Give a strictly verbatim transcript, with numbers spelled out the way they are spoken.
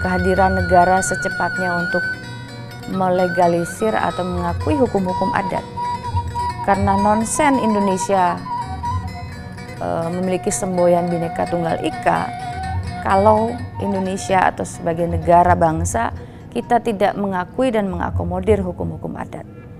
kehadiran negara secepatnya untuk melegalisir atau mengakui hukum-hukum adat. Karena nonsen Indonesia e, memiliki semboyan Bhinneka Tunggal Ika, kalau Indonesia atau sebagai negara bangsa kita tidak mengakui dan mengakomodir hukum-hukum adat.